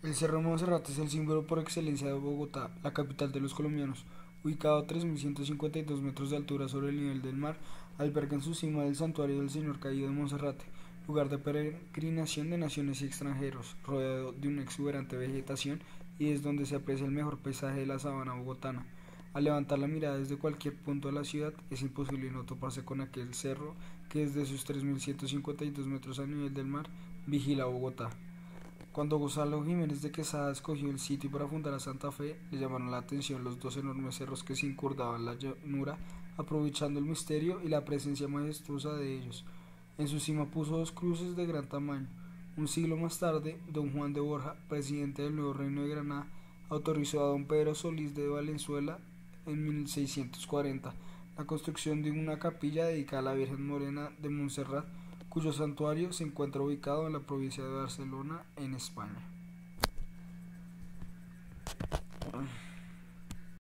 El Cerro Monserrate es el símbolo por excelencia de Bogotá, la capital de los colombianos. Ubicado a 3.152 metros de altura sobre el nivel del mar, alberga en su cima el santuario del Señor Caído de Monserrate, lugar de peregrinación de naciones y extranjeros, rodeado de una exuberante vegetación y es donde se aprecia el mejor paisaje de la sabana bogotana. Al levantar la mirada desde cualquier punto de la ciudad, es imposible no toparse con aquel cerro que desde sus 3.152 metros a nivel del mar vigila Bogotá. Cuando Gonzalo Jiménez de Quesada escogió el sitio para fundar a Santa Fe, le llamaron la atención los dos enormes cerros que se encurvaban la llanura, aprovechando el misterio y la presencia majestuosa de ellos. En su cima puso dos cruces de gran tamaño. Un siglo más tarde, don Juan de Borja, presidente del nuevo Reino de Granada, autorizó a don Pedro Solís de Valenzuela en 1640 la construcción de una capilla dedicada a la Virgen Morena de Montserrat, cuyo santuario se encuentra ubicado en la provincia de Barcelona, en España.